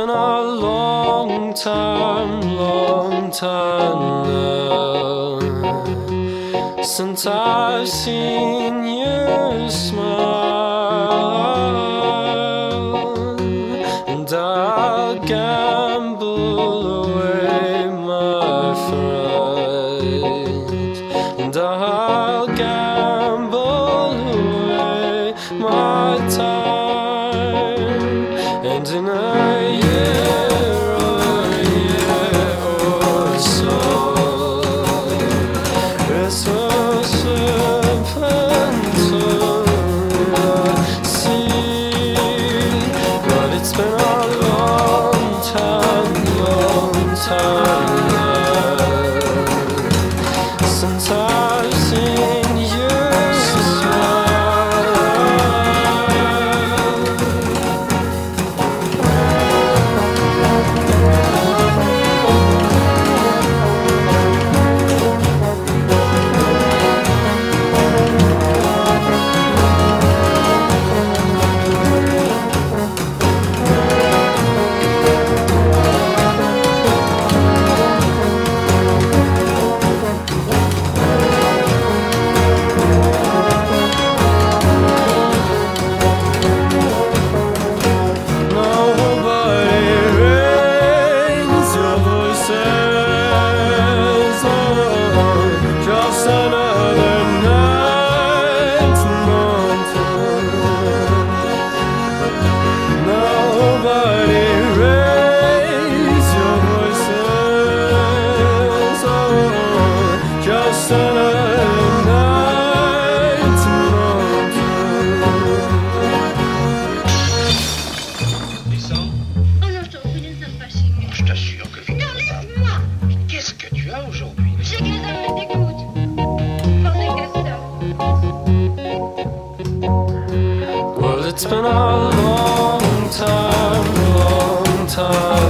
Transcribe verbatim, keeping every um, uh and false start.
been a long time, long time now since I've seen you smile, and I'll gamble away my fright, and I'll gamble away my time, and in a year or a year or so, this will slip into the sea. But it's been a long time, long time now since I've seen you smile. Je t'assure que Victor... Non, laisse-moi! Qu'est-ce que tu as aujourd'hui? J'ai que les hommes me dégoûtent. Pensez qu'à ça. Well, it's been a long time, long time